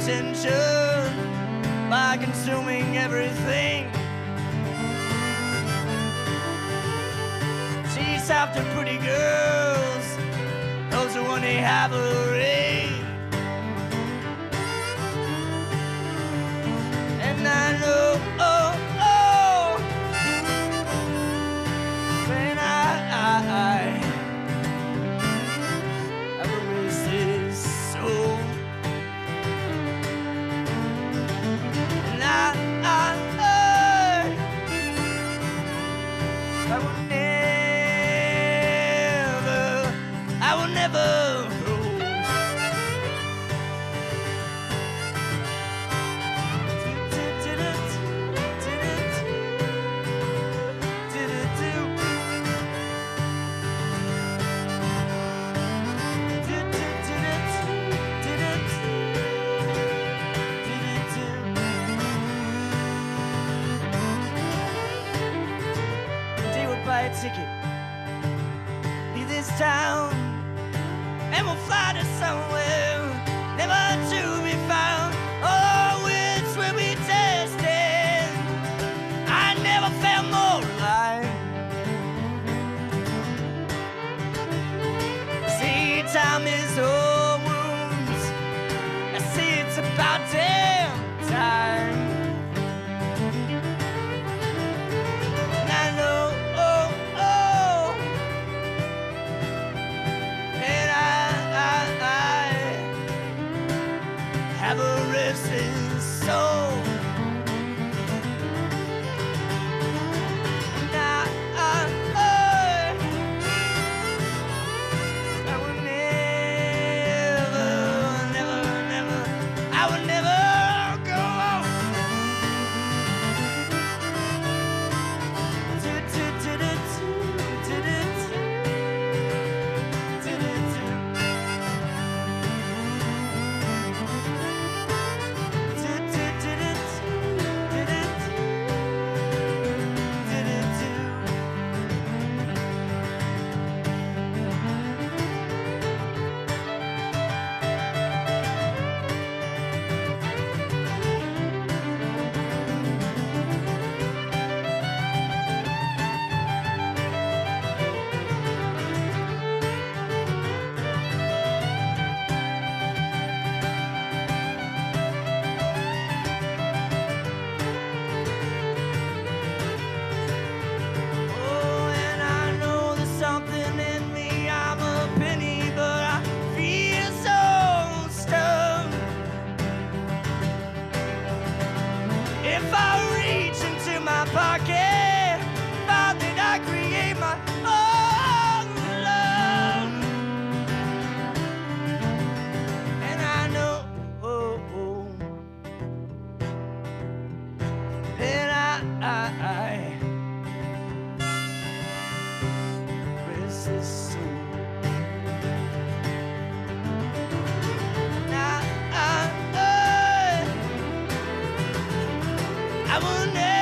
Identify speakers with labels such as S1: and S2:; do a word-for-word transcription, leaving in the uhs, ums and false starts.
S1: attention by consuming everything. Chase after pretty girls, those are when they have a ring. And I know, oh, oh, when I, I, I will resist so. And I, I, I, I will never, I will never go. Buy a ticket, leave this town, and we'll fly to somewhere never to be found. Oh, which will be tested. I never felt more alive. See, time is all wounds. I see it's about damn time. Have a restless soul. And I, I, I, I will never, never, never, I will never go on. If I reach into my pocket, find that I create my own love. And I know oh, oh, that I, I, I resist soul. I will never